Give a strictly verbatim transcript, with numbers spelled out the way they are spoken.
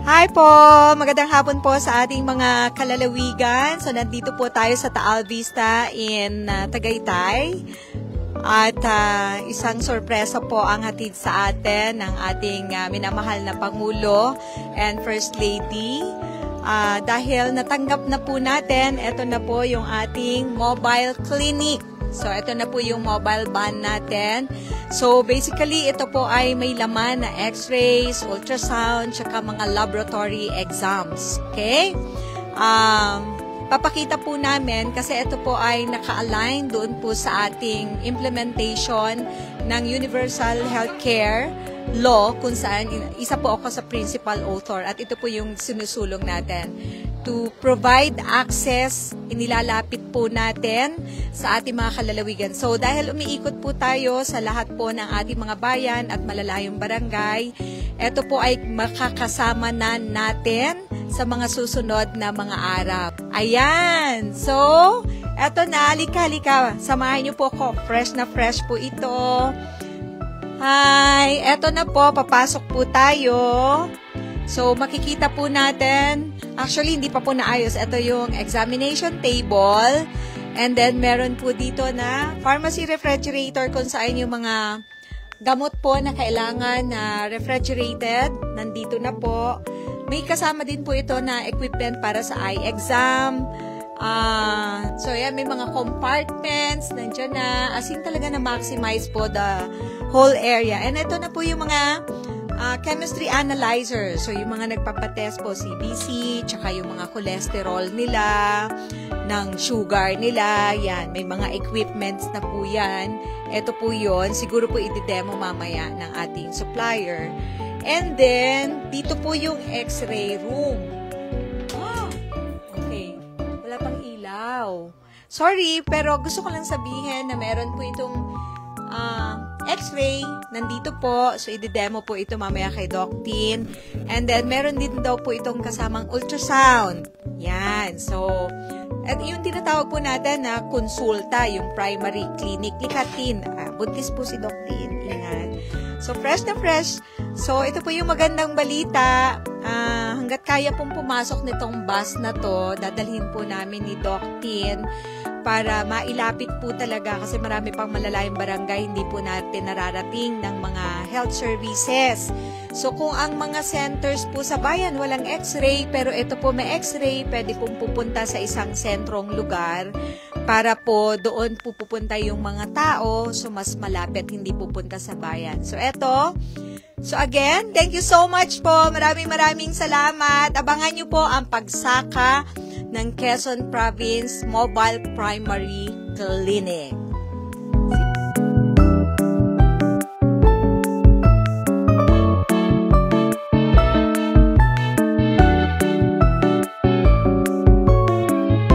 Hi po! Magandang hapon po sa ating mga kalalawigan. So, nandito po tayo sa Taal Vista in uh, Tagaytay. At uh, isang sorpresa po ang hatid sa atin ng ating uh, minamahal na Pangulo and First Lady. Uh, dahil natanggap na po natin, ito na po yung ating mobile clinic. So, ito na po yung mobile van natin. So, basically, ito po ay may laman na x-rays, ultrasound, tsaka mga laboratory exams. Okay? Um, papakita po namin kasi ito po ay naka-align doon po sa ating implementation ng Universal Healthcare Law kung saan isa po ako sa principal author at ito po yung sinusulong natin to provide access, inilalapit po natin sa ating mga kalalawigan. So, dahil umiikot po tayo sa lahat po ng ating mga bayan at malalayong barangay, ito po ay makakasama na natin sa mga susunod na mga araw. Ayan! So, eto na, halika-halika. Samahan niyo po ako. Fresh na fresh po ito. Hi! Eto na po, papasok po tayo. So, makikita po natin, actually, hindi pa po naayos. Ito yung examination table. And then, meron po dito na pharmacy refrigerator kung saan yung mga gamot po na kailangan na refrigerated. Nandito na po. May kasama din po ito na equipment para sa eye exam. Uh, so, yan, may mga compartments. Nandiyan na. As in talaga na maximize po the whole area. And ito na po yung mga Uh, chemistry analyzer. So, yung mga nagpapatest po, C B C, tsaka yung mga cholesterol nila, ng sugar nila, yan. May mga equipments na po yan. Ito po yun. Siguro po i-demo mamaya ng ating supplier. And then, dito po yung x-ray room. Oh, okay. Wala pang ilaw. Sorry, pero gusto ko lang sabihin na meron po itong uh, x-ray, nandito po. So, i-demo po ito mamaya kay Doc Tin. And then, meron din daw po itong kasamang ultrasound. Yan. So, at yung tinatawag po natin na konsulta, yung primary clinic. Likatin. Ah, buntis po si Doc Tin. Ingat. So, fresh na fresh. So, ito po yung magandang balita. Ah, hanggat kaya pong pumasok nitong bus na to, dadalhin po namin ni Doc Tin para mailapit po talaga kasi marami pang malalayong barangay hindi po natin nararating ng mga health services. So kung ang mga centers po sa bayan walang x-ray pero ito po may x-ray, pwede pong pupunta sa isang sentrong lugar para po doon po pupunta yung mga tao so mas malapit hindi pupunta sa bayan. So eto, so again, thank you so much po. Maraming maraming salamat. Abangan nyo po ang pagsaka ng Quezon Province Mobile Primary Clinic.